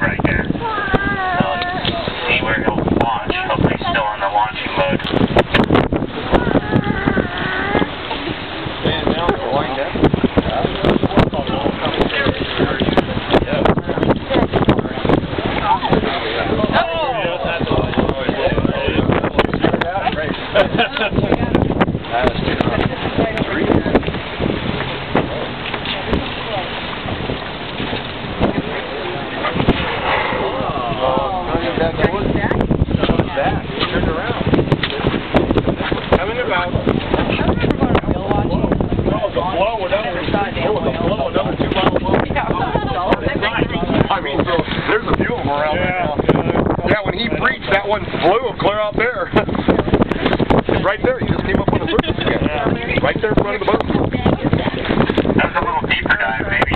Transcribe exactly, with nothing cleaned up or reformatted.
right there. So let's see where he'll launch. Hopefully he's still in the launching mode. And now we're wind up. Coming about. I mean, there's a few of them around there now. Yeah, when he preached, that one flew clear out there. Right there, he just came up on the surface again. Right there in front of the boat. That was a little deeper dive, maybe.